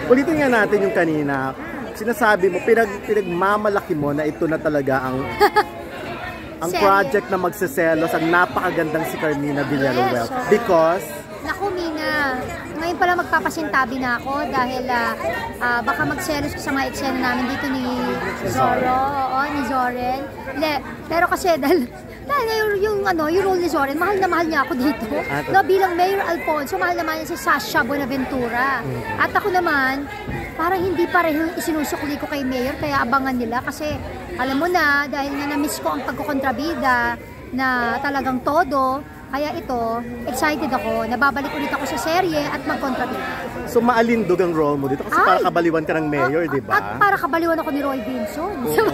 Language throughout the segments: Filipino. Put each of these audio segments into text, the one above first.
Ulitin nga natin yung kanina. Sinasabi mo, pinagmamalaki mo na ito na talaga ang ang project na magseselos, ang napakagandang si Carmina Villaruel. Because? Naku, Mina, ngayon pala magpapasintabi na ako dahil baka magselos ko sa mga eksena namin dito ni Zorro, ni Zoren. Pero kasi dahil yung role ni Zoren, mahal na mahal niya ako dito. No, bilang Mayor Alfonso, mahal naman niya si Sasha Bonaventura. At ako naman, parang hindi pareho isinusukli ko kay Mayor, kaya abangan nila kasi alam mo na, dahil nga na-miss ko ang pagkukontrabida na talagang todo, kaya ito, excited ako, nababalik ulit ako sa serye at magkontrabida. So maalindog ang role mo dito kasi para kabaliwan ka ng Mayor, di ba? At para kabaliwan ako ni Roy Vinson.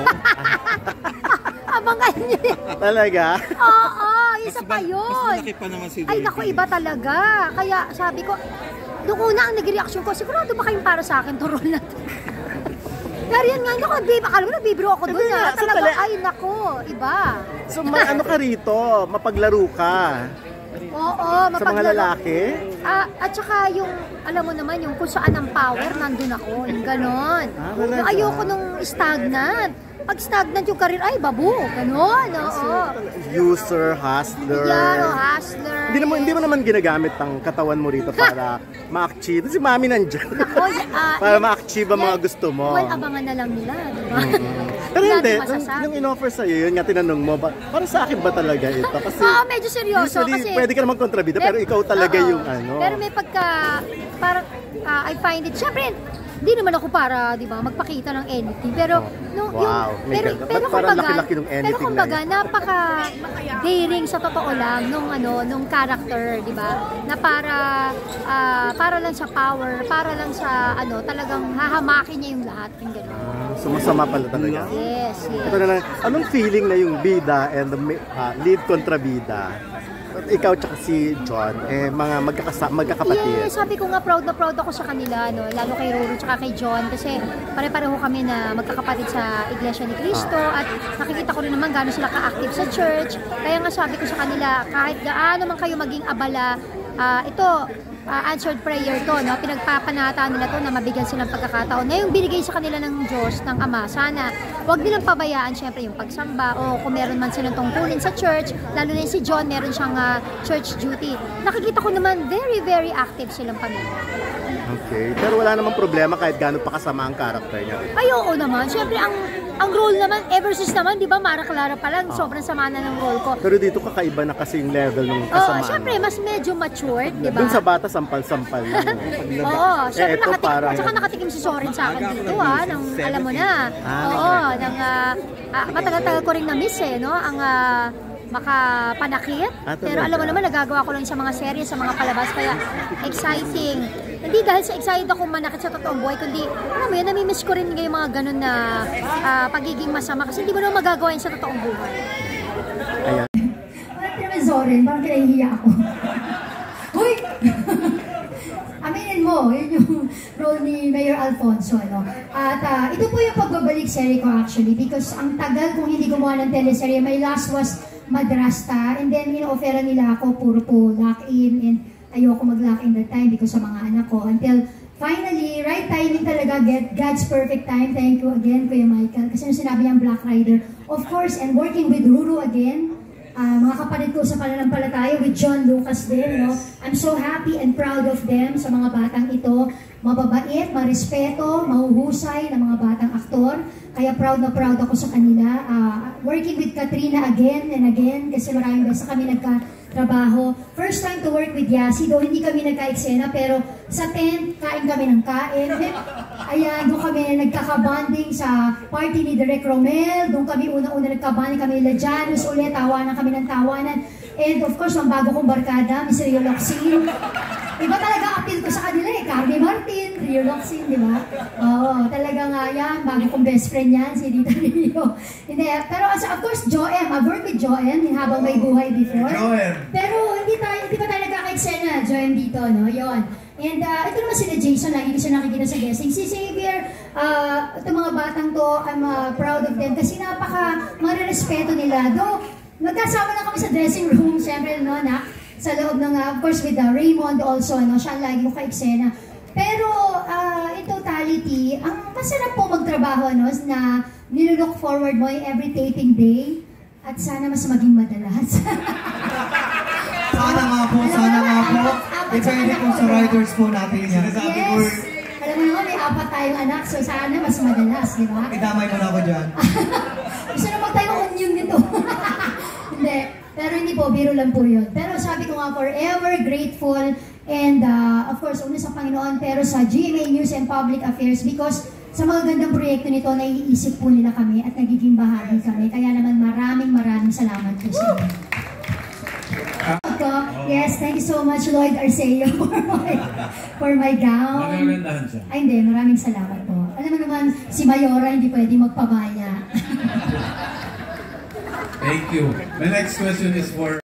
Abangan niyo. Talaga? Oo, isa pa yun. Mas malaki pa naman si Roy. Ay naku, iba talaga. Kaya sabi ko, nung una ang nag-reaction ko, sigurado ba kayong para sa akin to role na to? Pero yan nga, akala mo nagbibiro ako doon na. Talaga, ay nako, iba. So ano ka rito? Mapaglaro ka? Oo, mapaglaro. Sa mga lalaki? At saka yung, alam mo naman, yung kung saan ang power, nandun ako. Yung ganon. Ayoko nung stagnant. Pag stagnant yung career, ay babu, gano'n, oo. User, hustler. Yeah, hustler. Hindi mo naman ginagamit ang katawan mo rito para ma-achieve. Si Mami nandiyan. Para ma-achieve ang mga gusto mo. Well, abangan na lang nila, di ba? Pero hindi, yung in-offer sa'yo, yun nga tinanong mo, para sa akin ba talaga ito? Kasi medyo seryoso. Usually, kasi pwede ka naman kontrabida, pero ikaw talaga yung ano. Pero may parang, I find it, syempre, hindi naman ako para, di ba, magpakita ng anything. Pero, pero kumbaga, napaka-daring sa totoo lang nung character, di ba? Na para lang sa power, para lang sa, talagang hahamakin niya yung lahat, yung gano'n. Sumasama pala talaga. Yes. Ito na lang, anong feeling na yung bida and the lead kontrabida? Ikaw tsaka si John, mga magkakapatid. Yeah, sabi ko nga proud na proud ako sa kanila, no? Lalo kay Roro tsaka kay John kasi pare-pareho kami na magkakapatid sa Iglesia ni Cristo at nakikita ko rin naman gano'n sila ka-active sa church. Kaya nga sabi ko sa kanila, kahit gaano man kayo maging abala, ito, answered prayer to, no? Pinagpapanata nila to na mabigyan silang pagkakataon na yung binigay sa kanila ng Diyos, ng Ama. Sana wag nilang pabayaan syempre yung pagsamba o kung meron man silang tungkulin sa church, lalo na si John, meron siyang church duty. Nakikita ko naman very, very active silang pamilya. Okay, pero wala namang problema kahit gaano pa kasama ang character niya. Ay, oo naman. Syempre, ang role naman, ever since naman, di ba, Mara Clara pa lang, sobrang sama na ng role ko. Pero dito kakaiba na kasi yung level ng kasamaan. Oo, syempre, mas medyo matured, di ba? Dun sa bata, sampal-sampal lang. Oo, syempre, nakatikim si Soren sa akin dito, alam mo na. Oo, matagal-tagal ko rin na-miss no? Ang makapanakit. Pero alam mo naman, nagagawa ko lang sa mga serye, sa mga palabas, kaya exciting. Hindi dahil sa excited ako manakit sa totoong buhay, kundi, alam mo yun, nami-miss ko rin yung mga ganun na pagiging masama, kasi hindi mo naman magagawa yun sa totoong buhay. Ayan. Wala naman Zoren, parang kinahihiya ako. Uy! Aminin mo, yun yung role ni Mayor Alfonso, no? At ito po yung pagbabalik serye ko actually, because ang tagal kung hindi gumawa ng teleserye, my last was Madrasta, and then in-offeran nila ako puro po lock-in, and ayoko mag-lock-in that time because sa mga anak ko, until finally, right timing talaga, get God's perfect time. Thank you again, Kuya Michael, kasi nung sinabi niyang Black Rider, of course, and working with Ruru again, mga kapatid ko sa pananampalataya, with John Lucas din, no? I'm so happy and proud of them sa mga batang ito. Mababait, marespeto, mahuhusay na mga batang aktor. Kaya proud na proud ako sa kanila. Working with Katrina again and again, kasi maraming beses kami nagkatrabaho. First time to work with Yasi, though hindi kami nagka-eksena, pero sa tent, kain kami ng kain. Ayan, doon kami nagkakabonding sa party ni Direk Romel. Doon kami unang-una nagkabonding kami nila Janus ulit, tawanan kami ng tawanan. And of course, ang bago kong barkada, Miss Rio Locsin. Iba talaga appeal ko sa kanila Carly Martin, Rio Locsin, di ba? Oo, talaga nga yan, bago kong best friend yan, si Dita Rio. Hindi, pero of course, Joem, I've worked with Joem habang may buhay before. Pero hindi pa tayo nagkaka-eksena, Joem dito, no? Yon. And ito naman sila Jason, lagi ko siya nakikita sa guesting. Si Xavier, itong mga batang to, I'm proud of them kasi marirespeto nila. Though, magkasama na kami sa dressing room, syempre, no, sa loob ng, of course, with Raymond also, no, siya lagi ko ka-eksena. Pero, ito masarap po magtrabaho, no? Na nilook forward mo yung every taping day at sana mas maging madalas. Sana nga po. Depende po sa riders po natin yan. Yes. Alam mo naman, may 4 tayong anak, so sana mas madalas, di ba? Idamay mo na ako dyan. Gusto na magtayong onion nito. Hindi. Pero hindi po, biro lang po yun. Pero sabi ko nga, forever grateful and of course, una sa Panginoon, pero sa GMA News and Public Affairs because sa mga gandang proyekto nito, naiisip po nila kami at nagiging bahagi kami. Kaya naman maraming salamat po sa inyo. Yes, thank you so much Lloyd Arceo for my gown. Magagandahan siya. Ay hindi, maraming salamat po. Alam mo naman, si Mayora hindi pwede magpabaya. Thank you. My next question is for